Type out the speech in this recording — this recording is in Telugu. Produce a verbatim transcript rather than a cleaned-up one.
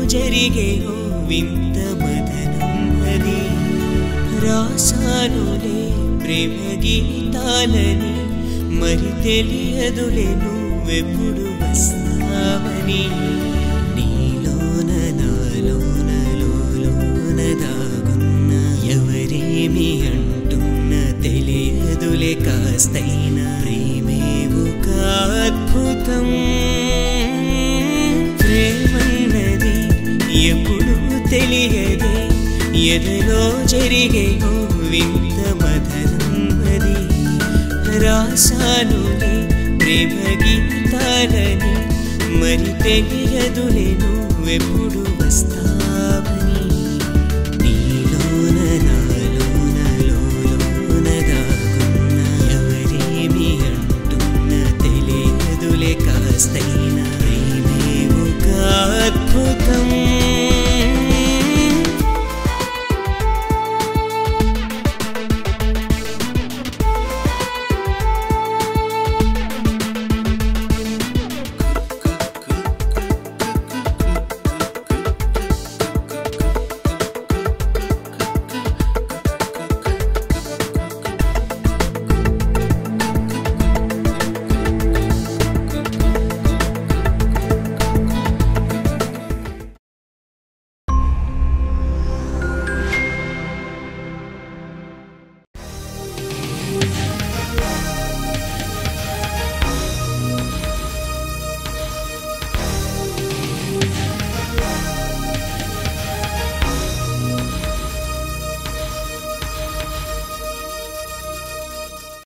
జరిగేయో వింత మదనం అది రాసానులే ప్రేమ గీతాలని మరి తెలియదులే నువ్వెప్పుడు వస్తావని నీలోన నాలోన లోలోన దాగున్న ఎవరేమి అంటున్న తెలియదులే కాస్తైనా ప్రేమే ఒక అద్భుతం ప్రేమన్నది ఎప్పుడు తెలియదే ఎదలో జరిగేయో వింత మదనం అది రాసానులే ప్రేమ గీతాలని మరి తెలియదులే నువ్వెప్పుడు